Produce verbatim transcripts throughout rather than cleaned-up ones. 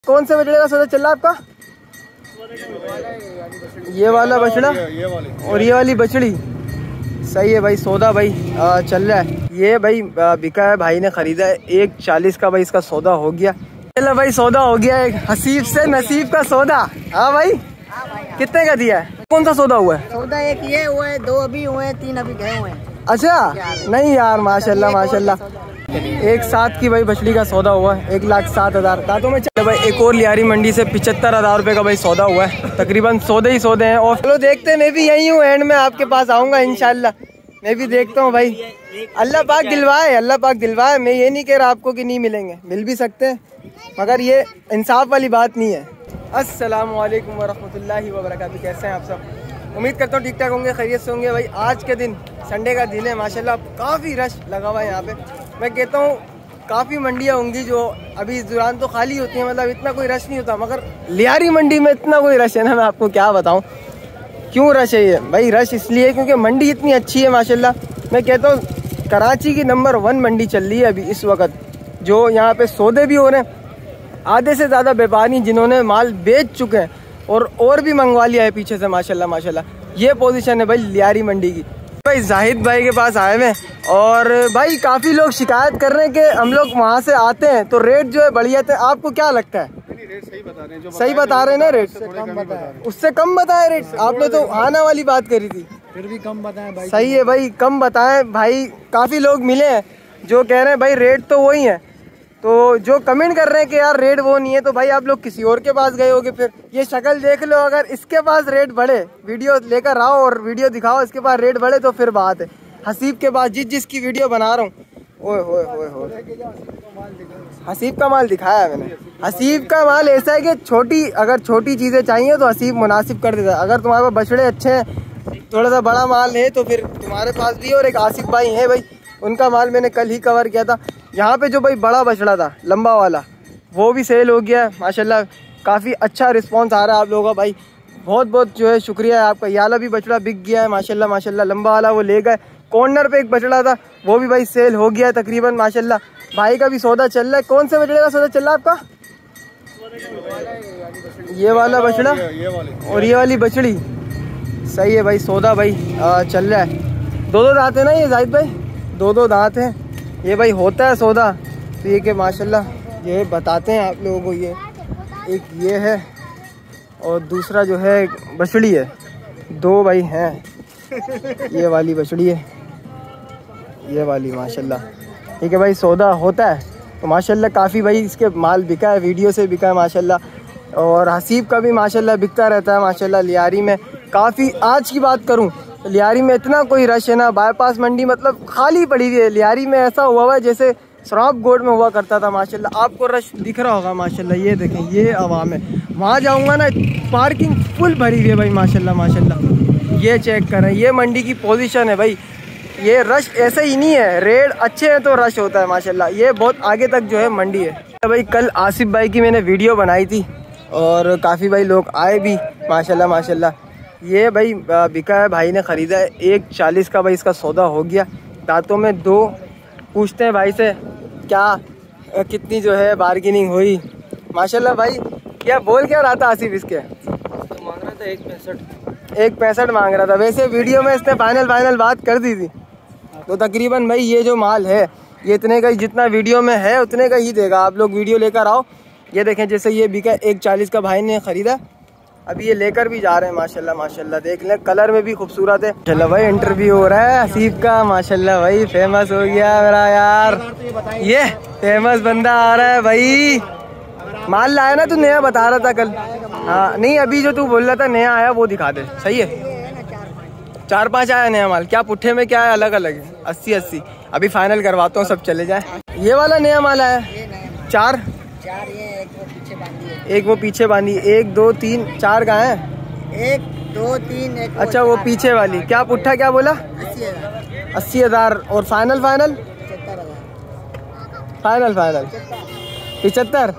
कौन से बछड़े का सौदा चल रहा है आपका? ये वाला बछड़ा और ये वाली बछड़ी। सही है भाई, सौदा भाई आ, चल रहा है। ये भाई बिका है, भाई ने खरीदा है एक चालीस का भाई, इसका सौदा हो गया। चलो भाई सौदा हो गया एक हसीब से नसीब का सौदा। हाँ भाई, कितने का दिया है? कौन सा सौदा हुआ है? सौदा एक ये हुआ है, दो अभी हुए हैं, तीन अभी गए हुए हैं। अच्छा नहीं यार, माशाल्लाह माशाल्लाह। एक सात की भाई बछड़ी का सौदा हुआ है, एक लाख सात हजार दांतों में। चलो भाई एक और लियारी मंडी से पिछहत्तर हजार रुपए का भाई सौदा हुआ है। तकरीबन सौदे ही सौदे हैं। और चलो देखते हैं, मैं भी यही हूँ, एंड में आपके पास आऊंगा इंशाल्लाह। मैं भी देखता हूँ भाई, अल्लाह पाक दिलवाए, अल्लाह पाक दिलवाए। मैं ये नहीं कह रहा आपको कि नहीं मिलेंगे, मिल भी सकते हैं, मगर ये इंसाफ वाली बात नहीं है। अस्सलामु अलैकुम वरहमतुल्लाहि वबरकातुहू। कैसे हैं आप सब? उम्मीद करता हूँ ठीक ठाक होंगे, खैरियत से होंगे। भाई आज के दिन संडे का दिन है, माशाल्लाह काफ़ी रश लगा हुआ है यहाँ पे। मैं कहता हूँ काफ़ी मंडियाँ होंगी जो अभी इस दौरान तो खाली होती हैं, मतलब इतना कोई रश नहीं होता, मगर लियारी मंडी में इतना कोई रश है ना, मैं आपको क्या बताऊँ क्यों रश है ये भाई। रश इसलिए क्योंकि मंडी इतनी अच्छी है माशाल्लाह। मैं कहता हूँ कराची की नंबर वन मंडी चल रही है अभी इस वक्त, जो यहाँ पे सौदे भी हो रहे हैं। आधे से ज़्यादा व्यापारी जिन्होंने माल बेच चुके हैं और और भी मंगवा लिया है पीछे से माशाल्लाह माशाल्लाह। ये पोजीशन है भाई लियारी मंडी की। भाई जाहिद भाई के पास आए हुए और भाई काफ़ी लोग शिकायत कर रहे हैं कि हम लोग वहाँ से आते हैं तो रेट जो है बढ़िया थे। आपको क्या लगता है? रेट सही बता रहे हैं, जो सही बता रहे हैं ना रेट? उससे कम बताए रेट? आपने तो आना वाली बात करी थी, फिर भी कम बताएं भाई। सही है भाई, कम बताएं भाई। काफ़ी लोग मिले हैं जो कह रहे हैं भाई रेट तो वही है, तो जो कमेंट कर रहे हैं कि यार रेट वो नहीं है, तो भाई आप लोग किसी और के पास गए होगे। फिर ये शक्ल देख लो, अगर इसके पास रेट बढ़े, वीडियो लेकर आओ और वीडियो दिखाओ, इसके पास रेट बढ़े तो फिर बात है। हसीब के पास जिस जिसकी वीडियो बना रहा हूँ, ओए होए होए होए, हसीब का माल दिखाया है मैंने। हसीब का माल ऐसा है कि छोटी अगर छोटी चीज़ें चाहिए तो हसीब मुनासिब कर देता है। अगर तुम्हारे पास बछड़े अच्छे हैं, थोड़ा सा बड़ा माल है, तो फिर तुम्हारे पास भी। और एक आसिफ भाई है भाई, उनका माल मैंने कल ही कवर किया था। यहाँ पे जो भाई बड़ा बछड़ा था लंबा वाला, वो भी सेल हो गया है माशाल्लाह। काफ़ी अच्छा रिस्पांस आ रहा है आप लोगों का भाई, बहुत बहुत जो है शुक्रिया है आपका। ये वाला भी बछड़ा बिक गया है माशाल्लाह माशाल्लाह, लंबा वाला वो ले गए। कॉर्नर पे एक बछड़ा था वो भी भाई सेल हो गया है तकरीबन माशाल्लाह। भाई का भी सौदा चल रहा है। कौन से बछड़े का सौदा चल रहा है आपका? ये वाला बछड़ा और ये वाली बछड़ी। सही है भाई, सौदा भाई आ, चल रहा है। दो दो दांत है ना ये जाहिद भाई? दो दो दांत हैं ये भाई, होता है सौदा। तो ये कि माशाल्लाह ये बताते हैं आप लोगों को। ये एक ये है और दूसरा जो है बछड़ी है, दो भाई हैं। ये वाली बछड़ी है, ये वाली माशाल्लाह। ठीक है भाई, सौदा होता है तो माशाल्लाह काफ़ी भाई इसके माल बिका है, वीडियो से बिका है माशाल्लाह। और हसीब का भी माशाल्लाह बिकता रहता है माशाल्लाह। लियारी में काफ़ी, आज की बात करूं तो लियारी में इतना कोई रश है ना, बाईपास मंडी मतलब खाली पड़ी हुई है। लियारी में ऐसा हुआ हुआ है जैसे सराब गोड में हुआ करता था माशाल्लाह। आपको रश दिख रहा होगा माशाल्लाह, ये देखें ये आवाम है। वहाँ जाऊँगा ना, पार्किंग फुल भरी हुई है भाई माशाल्लाह माशाल्लाह। ये चेक करें, ये मंडी की पोजीशन है भाई। ये रश ऐसे ही नहीं है, रेट अच्छे हैं तो रश होता है माशाल्लाह। ये बहुत आगे तक जो है मंडी है भाई। कल आसिफ भाई की मैंने वीडियो बनाई थी और काफ़ी भाई लोग आए भी माशाल्लाह माशाल्लाह। ये भाई बिका है, भाई ने ख़रीदा है एक चालीस का भाई, इसका सौदा हो गया। दांतों में दो। पूछते हैं भाई से क्या कितनी जो है बार्गेनिंग हुई माशाल्लाह। भाई क्या बोल क्या रहा था आसिफ इसके? तो मांग रहा था एक पैंसठ एक पैंसठ मांग रहा था। वैसे वीडियो में इसने फाइनल फाइनल बात कर दी थी। तो तकरीबन भाई ये जो माल है ये इतने का ही, जितना वीडियो में है उतने का ही देगा। आप लोग वीडियो लेकर आओ। ये देखें जैसे ये बिका एक चालीस का भाई ने ख़रीदा, अभी ये लेकर भी जा रहे हैं माशाल्लाह माशाल्लाह। देख लें, कलर में भी खूबसूरत है। चलो भाई इंटरव्यू हो रहा है हसीब का माशाल्लाह। भाई फेमस हो गया मेरा यार, ये फेमस बंदा आ रहा है भाई। माल लाया ना तू, नया बता रहा था कल? हाँ नहीं, अभी जो तू बोल रहा था नया आया वो दिखा दे। सही है, चार पांच आया नया माल। क्या पुट्ठे में क्या है? अलग अलग है, अस्सी अस्सी। अभी फाइनल करवाता हूँ, सब चले जाए। ये वाला नया माल आया, चार चार ये एक वो पीछे बांधी है, एक वो पीछे बांधी, एक दो तीन चार गाय हैं। एक दो तीन एक। अच्छा वो पीछे वाली क्या पुट्ठा क्या बोला? अस्सी हजार अस्सी हजार और फाइनल फाइनल पचहत्तर हजार फाइनल फाइनल पिचहत्तर।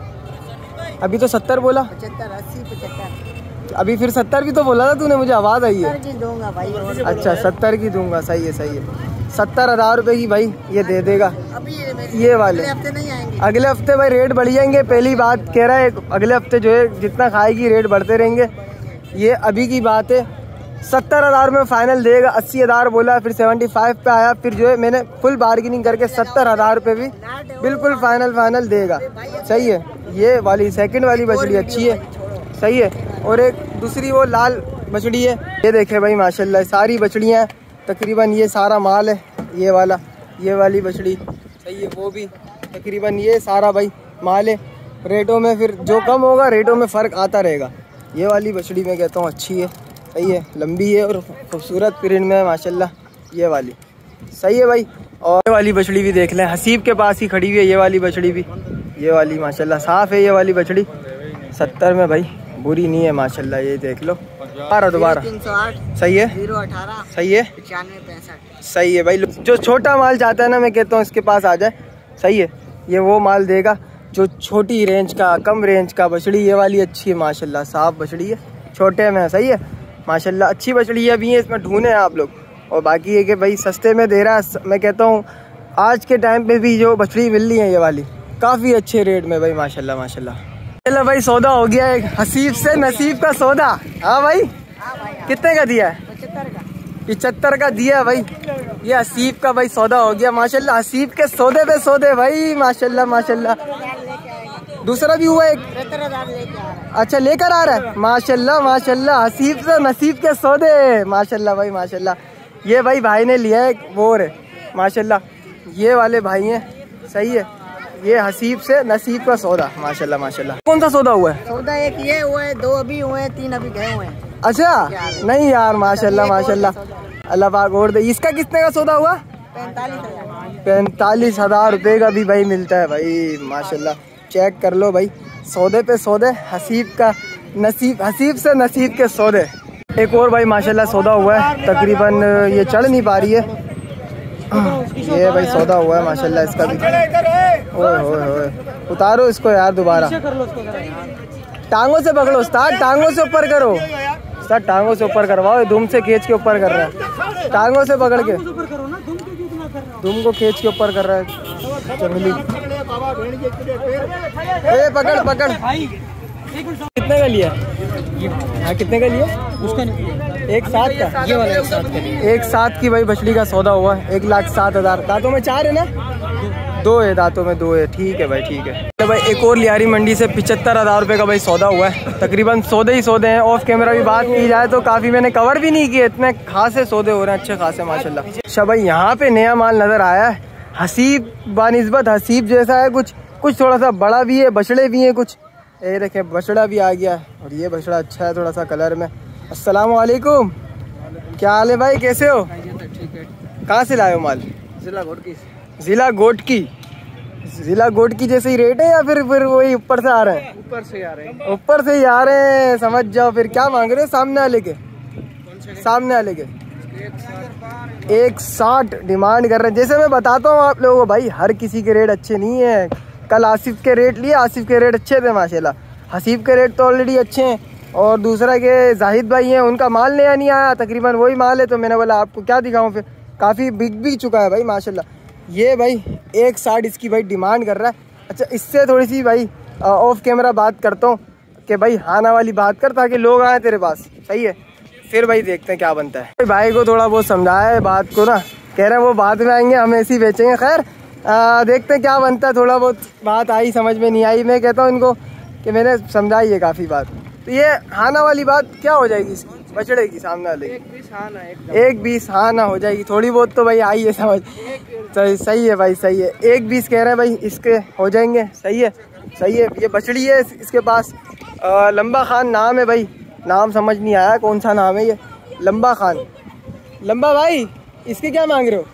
अभी तो सत्तर बोला। पचहत्तर अस्सी पचहत्तर। अभी फिर सत्तर भी तो बोला था तूने, मुझे आवाज़ आई है। सत्तर की दूंगा भाई। अच्छा सत्तर की दूंगा, सही है सही है सत्तर हजार रुपए की भाई ये दे देगा। अभी ये वाले हफ्ते नहीं आएंगे, अगले हफ्ते भाई रेट बढ़ जाएंगे। पहली बात कह रहा है अगले हफ्ते जो है जितना खाएगी रेट बढ़ते रहेंगे। ये अभी की बात है, सत्तर हजार में फाइनल देगा। अस्सी हजार बोला, फिर सेवेंटी फाइव पे आया, फिर जो है मैंने फुल बार्गेनिंग करके सत्तर हजार रुपये भी बिल्कुल फाइनल फाइनल देगा। सही है। ये वाली सेकंड वाली बछड़ी अच्छी है, सही है। और एक दूसरी वो लाल बछड़ी है, ये देखे भाई माशाल्लाह सारी बछड़ियाँ हैं तकरीबन। ये सारा माल है, ये वाला ये वाली बछड़ी सही है, वो भी तकरीबन ये सारा भाई माल है। रेटों में फिर जो कम होगा रेटों में फ़र्क आता रहेगा। ये वाली बछड़ी मैं कहता हूँ अच्छी है, सही है, लंबी है और खूबसूरत प्रिंट में है माशाल्लाह। ये वाली सही है भाई। और ये वाली बछड़ी भी देख लें, हसीब के पास ही खड़ी हुई है ये वाली बछड़ी भी। ये वाली माशाल्लाह साफ़ है ये वाली बछड़ी, सत्तर में भाई बुरी नहीं है माशाल्लाह। ये देख लो, बारह दोबारा तीन सौ आठ सही है, जीरो अठारह सही है, पचानवे पैंसठ सही है भाई। जो छोटा माल चाहता है ना मैं कहता हूँ इसके पास आ जाए, सही है। ये वो माल देगा जो छोटी रेंज का, कम रेंज का बछड़ी। ये वाली अच्छी है माशाल्लाह, साफ बछड़ी है, छोटे में सही है माशाल्लाह, अच्छी बछड़ी है। अभी है इसमें ढूंढे हैं आप लोग। और बाकी है कि भाई सस्ते में दे रहा है। मैं कहता हूँ आज के टाइम पे भी जो बछड़ी मिल रही है ये वाली काफ़ी अच्छे रेट में भाई माशाल्लाह माशाल्लाह। चलो भाई सौदा हो गया एक हसीब से नसीब का सौदा। हाँ भाई, कितने का दिया है? पचहत्तर का पिछहत्तर का दिया है भाई। ये हसीब का भाई सौदा हो गया माशाल्लाह। हसीब के सौदे पे सौदे भाई माशाल्लाह माशाल्लाह। दूसरा भी हुआ एक, सत्तर हजार लेके आ रहा है। अच्छा लेकर आ रहा है माशाल्लाह माशाल्लाह। हसीब से नसीब के सौदे माशाल्लाह भाई माशाल्लाह। ये भाई भाई ने लिया है वो है माशाल्लाह, ये वाले भाई हैं, सही है। ये हसीब से नसीब का सौदा माशाल्लाह माशाल्लाह। कौन सा सौदा हुआ है? सौदा एक ये हुआ है, दो अभी हुए हैं, तीन अभी गए हुए हैं। अच्छा नहीं यार माशाल्लाह माशाल्लाह, अल्लाह पाक और दे। इसका कितने का सौदा हुआ? पैंतालीस हजार पैंतालीस हजार रुपये का भी भाई मिलता है भाई माशाल्लाह। चेक कर लो भाई, सौदे पे सौदे, हसीब का नसीब, हसीब से नसीब के सौदे। एक और भाई माशाल्लाह सौदा हुआ है, तकरीबन ये चढ़ नहीं पा रही है। ये भाई सौदा हुआ है माशाल्लाह इसका भी। ओए होए होए, उतारो इसको यार दोबारा, टांगों से पकड़ो उस्ताद, टांगों से ऊपर करो उस्ताद, टांगों से ऊपर करवाओ। दुम से खींच के ऊपर कर रहा है, टांगों से पकड़ के दुम को खींच के ऊपर कर रहा है जंगली। ए पकड़ पकड़। कितने का लिया? हाँ कितने का लिया? उसका एक सात का, ये वाला एक सात का। एक सात की भाई बछड़ी का सौदा हुआ है, एक लाख सात हजार। दांतों में चार है ना? दो है, दांतों में दो है, ठीक है भाई ठीक है। तो भाई एक और लियारी मंडी से पिछहत्तर हजार रुपये का भाई सौदा हुआ है। तकरीबन सौदे ही सौदे हैं। ऑफ कैमरा भी बात की जाए तो काफ़ी मैंने कवर भी नहीं किए, इतने खासे सौदे हो रहे हैं, अच्छे खासे माशाल्लाह। अच्छा भाई यहाँ पे नया माल नज़र आया है, हसीब बानिस्बत हसीब जैसा है, कुछ कुछ थोड़ा सा बड़ा भी है, बछड़े भी हैं कुछ। ये देखें बछड़ा भी आ गया है, और ये बछड़ा अच्छा है थोड़ा सा कलर में। अस्सलाम वालेकुम, क्या हाल है भाई, कैसे हो? कहाँ से लाए हो माल? जिला घोटकी। जिला गोटकी, जिला गोटकी जैसे ही रेट है या फिर फिर वही ऊपर से आ रहे हैं? ऊपर से आ रहे हैं। ऊपर से ही आ रहे हैं, समझ जाओ। फिर क्या मांग रहे हो सामने वाले के? सामने वाले के एक साठ डिमांड कर रहे हैं। जैसे मैं बताता हूँ आप लोगों को भाई, हर किसी के रेट अच्छे नहीं है। कल आसिफ के रेट लिए, आसिफ के रेट अच्छे थे माशाल्लाह। हसीब के रेट तो ऑलरेडी अच्छे हैं। और दूसरा के जाहिद भाई हैं, उनका माल नया नहीं आया, तकरीबन वही माल है। तो मैंने बोला आपको क्या दिखाऊं, फिर काफ़ी बिक बिक चुका है भाई माशाल्लाह। ये भाई एक साठ इसकी भाई डिमांड कर रहा है। अच्छा इससे थोड़ी सी भाई ऑफ कैमरा बात करता हूँ कि भाई हाना वाली बात कर, ताकि लोग आए तेरे पास, सही है। फिर भाई देखते हैं क्या बनता है। भाई को थोड़ा बहुत समझाया है बात को ना, कह रहे हैं वो बाद में आएंगे, हम ऐसे ही बेचेंगे। खैर आ, देखते हैं क्या बनता है। थोड़ा बहुत बात आई, समझ में नहीं आई। मैं कहता हूँ इनको कि मैंने समझाई है काफ़ी बात। तो ये हाना वाली बात क्या हो जाएगी इसकी बछड़े की सामने वाले? एक बीस हाँ ना, एक बीस हाँ ना हो जाएगी। थोड़ी बहुत तो भाई आई है समझ। सही सही है भाई, सही है। एक बीस कह रहे हैं भाई इसके हो जाएंगे, सही है सही है। ये बछड़ी है इसके पास, आ, लंबा खान नाम है भाई, नाम समझ नहीं आया कौन सा नाम है ये, लंबा खान। लंबा भाई इसके क्या मांग रहे हो?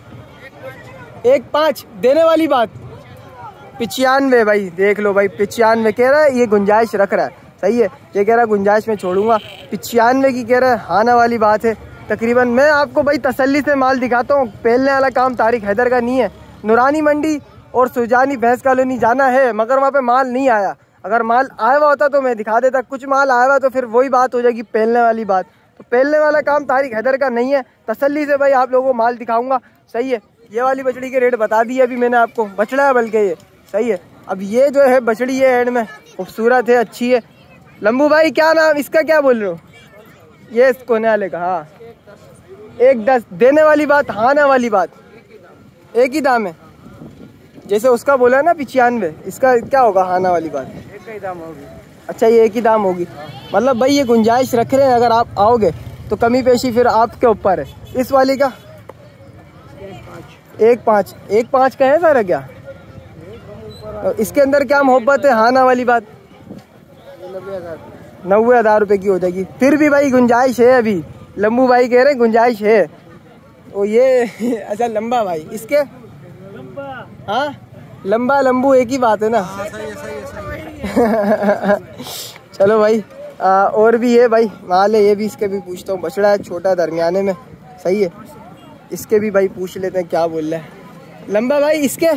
एक पाँच देने वाली बात, पिचानवे भाई देख लो भाई, पिचानवे कह रहा है। ये गुंजाइश रख रहा है, सही है। ये कह रहा है गुंजाइश में छोड़ूंगा, पिचानवे की कह रहा है। हाना वाली बात है। तकरीबन मैं आपको भाई तसल्ली से माल दिखाता हूँ। पहलने वाला काम तारिक हैदर का नहीं है। नूरानी मंडी और सुजानी भैंस कॉलोनी जाना है, मगर वहाँ पे माल नहीं आया। अगर माल आया हुआ होता तो मैं दिखा देता। कुछ माल आया हुआ तो फिर वही बात हो जाएगी पहलने वाली बात। तो पहलने वाला काम तारिक हैदर का नहीं है। तसल्ली से भाई आप लोगों को माल दिखाऊंगा, सही है। ये वाली बछड़ी के रेट बता दिए अभी मैंने आपको, बछड़ा है बल्कि ये, सही है। अब ये जो है बछड़ी है एंड में खूबसूरत है, अच्छी है। लंबू भाई क्या नाम इसका, क्या बोल रहे हो? ये कोने वाले का, हाँ एक दस देने वाली बात, हाँ ना वाली बात, एक ही दाम है। जैसे उसका बोला ना पिचानवे, इसका क्या होगा हाना वाली बात? एक ही दाम होगी। अच्छा ये एक ही दाम होगी, मतलब भाई ये गुंजाइश रख रहे हैं, अगर आप आओगे तो कमी पेशी फिर आपके ऊपर है। इस वाली का एक पाँच, एक पाँच का है सारा क्या? तो इसके अंदर क्या मोहब्बत है, हाना वाली बात? नब्बे हज़ार रुपये की हो जाएगी, फिर भी भाई गुंजाइश है। अभी लंबू भाई कह रहे हैं गुंजाइश है। तो ये अच्छा लंबा भाई, इसके हाँ लंबा लंबू एक ही बात है ना। हाँ, सही है, सही है, सही है। चलो भाई आ, और भी है भाई माल है, ये भी इसके भी पूछता हूँ। बछड़ा है छोटा दरमियाने में, सही है। इसके भी भाई पूछ लेते हैं क्या बोल रहे हैं। लंबा भाई इसके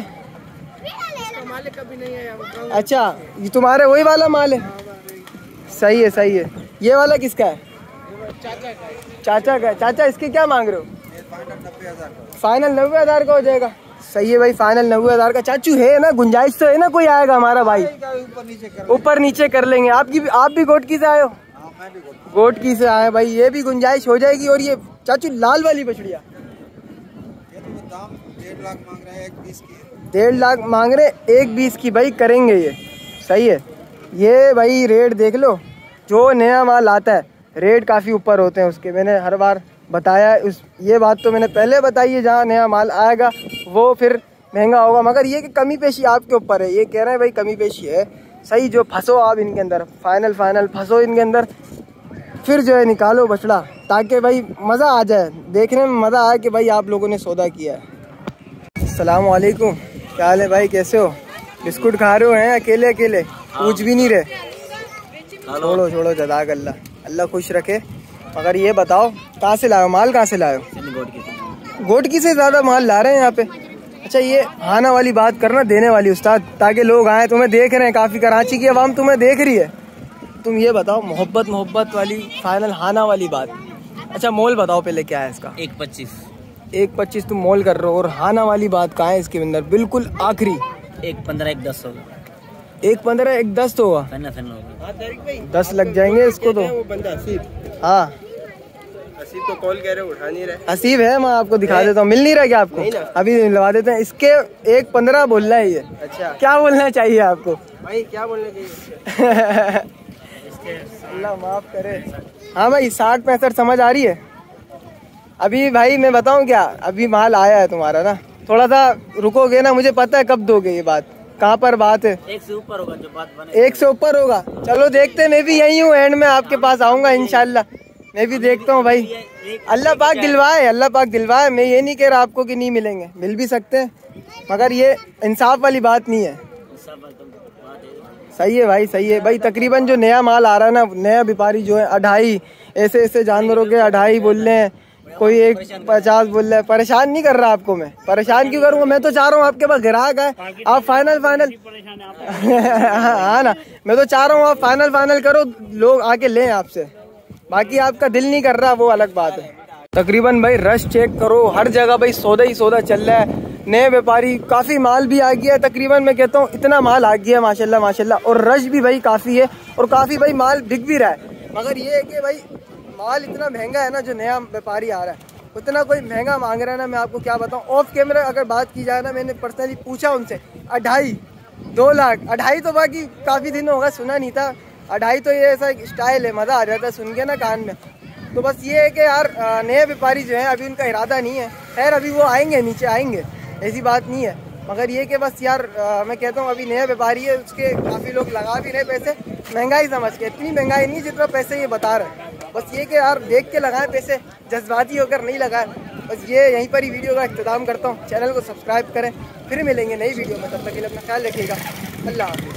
माल कभी नहीं आया। अच्छा ये तुम्हारे वही वाला माल है, सही है सही है। ये वाला किसका है? चाचा का है। चाचा का है। चाचा इसके क्या मांग रहे हो? नब्बे हजार का। फाइनल नब्बे हज़ार का हो जाएगा, सही है भाई। फाइनल नब्बे हज़ार का। चाचू है ना गुंजाइश तो है ना, कोई आएगा हमारा भाई? ऊपर नीचे कर ऊपर नीचे कर लेंगे। आपकी भी, आप भी गोटकी से आए हो? हाँ, मैं भी बोलता गोटकी से आए भाई, ये भी गुंजाइश हो जाएगी। और ये चाचू लाल वाली बछड़िया हूँ। ये तो दाम डेढ़ लाख मांग रहे हैं, एक बीस की। डेढ़ लाख मांग रहे, एक बीस की भाई करेंगे ये, सही है। ये भाई रेट देख लो, जो नया माल आता है रेट काफ़ी ऊपर होते हैं उसके, मैंने हर बार बताया उस ये बात तो मैंने पहले बताई है। जहाँ नया माल आएगा वो फिर महंगा होगा, मगर ये कि कमी पेशी आपके ऊपर है। ये कह रहे हैं भाई कमी पेशी है, सही। जो फंसो आप इनके अंदर, फाइनल फाइनल फंसो इनके अंदर, फिर जो है निकालो बछड़ा, ताकि भाई मज़ा आ जाए, देखने में मज़ा आए कि भाई आप लोगों ने सौदा किया है। अस्सलाम वालेकुम, क्या हाल है भाई, कैसे हो? बिस्कुट खा रहे हो हैं अकेले अकेले, पूछ भी नहीं रहे? छोड़ो छोड़ो, जज़ाक अल्लाह, अल्लाह खुश रखे। मगर ये बताओ कहाँ से लाए हो माल, कहाँ से लाए हो? गोटकी से ज़्यादा माल ला रहे हैं यहाँ पे। अच्छा ये हाना वाली बात करना, देने वाली उस्ताद, ताकि लोग आए, तुम्हें देख रहे हैं काफ़ी, कराची की आवाम तुम्हें देख रही है। तुम ये बताओ मोहब्बत मोहब्बत वाली फाइनल हाना वाली बात। अच्छा मोल बताओ पहले क्या है इसका? एक पच्चीस। एक पच्चीस तुम मोल कर रहे हो, और हाना वाली बात कहाँ है इसके अंदर? बिल्कुल आखिरी एक पंद्रह एक दस होगा। एक पंद्रह एक दस तो होगा, फैनल फैनल होगा। दस लग जाएंगे इसको तो। वो बंदा हसीब, हाँ हसीब को कॉल कह रहे उठा नहीं रहे। हसीब है, मैं आपको दिखा देता हूँ। मिल नहीं रहा क्या आपको? अभी मिलवा देते हैं। इसके एक पंद्रह बोल रहा है ये। अच्छा क्या बोलना चाहिए आपको भाई, क्या बोलने चाहिए? अल्लाह माफ करे। हाँ भाई साठ पैंसठ समझ आ रही है। अभी भाई मैं बताऊँ क्या, अभी माल आया है तुम्हारा ना, थोड़ा सा रुकोगे ना, मुझे पता है कब दोगे ये बात, कहाँ पर बात है। एक से ऊपर होगा जो बात बने। एक से ऊपर होगा, चलो देखते हैं। मैं भी यही हूँ, एंड में आपके पास आऊंगा इंशाल्लाह। मैं भी देखता हूँ भाई, अल्लाह पाक दिलवाए, अल्लाह पाक दिलवाए। मैं ये नहीं कह रहा आपको कि नहीं मिलेंगे, मिल भी सकते हैं, मगर ये इंसाफ वाली बात नहीं है। सही है भाई, सही है भाई। तकरीबन जो नया माल आ रहा है ना, नया व्यापारी जो है अढ़ाई, ऐसे ऐसे जानवरों के अढ़ाई बोल रहे हैं, कोई एक पचास बोल रहा है। परेशान नहीं कर रहा आपको मैं, परेशान क्यों करूँगा? मैं तो चाह रहा हूँ आपके पास ग्राहक है, आप फाइनल फाइनल हाँ ना, मैं तो चाह रहा हूँ आप फाइनल फाइनल करो, लोग आके लें आपसे। बाकी आपका दिल नहीं कर रहा वो अलग बात है। तकरीबन भाई रश चेक करो, हर जगह भाई सौदा ही सौदा चल रहा है। नए व्यापारी, काफ़ी माल भी आ गया है। तकरीबन मैं कहता हूँ इतना माल आ गया है माशाल्लाह माशाल्लाह, और रश भी भाई काफ़ी है, और काफ़ी भाई माल बिक भी रहा है। मगर ये है कि भाई माल इतना महंगा है ना, जो नया व्यापारी आ रहा है उतना कोई महंगा मांग रहा है ना। मैं आपको क्या बताऊँ, ऑफ कैमरा अगर बात की जाए ना, मैंने पर्सनली पूछा उनसे, अढ़ाई दो लाख अढ़ाई तो बाकी काफ़ी दिन होगा सुना नहीं था। अढ़ाई तो ये ऐसा स्टाइल है, मज़ा आ जाता है सुन के ना कान में। तो बस ये है कि यार नए व्यापारी जो हैं अभी उनका इरादा नहीं है, खैर अभी वो आएंगे, नीचे आएंगे, ऐसी बात नहीं है। मगर ये कि बस यार आ, मैं कहता हूँ अभी नया व्यापारी है, उसके काफ़ी लोग लगा भी रहे पैसे, महंगाई समझ के। इतनी महंगाई नहीं जितना पैसे ये बता रहे हैं, बस ये कि यार देख के लगाएं पैसे, जज्बाती होकर नहीं लगाएं। बस ये यहीं पर ही वीडियो का इख्तिताम करता हूँ। चैनल को सब्सक्राइब करें, फिर मिलेंगे नई वीडियो में, तब तक के लिए अपना ख्याल रखिएगा। अल्लाह हाफ़िज़।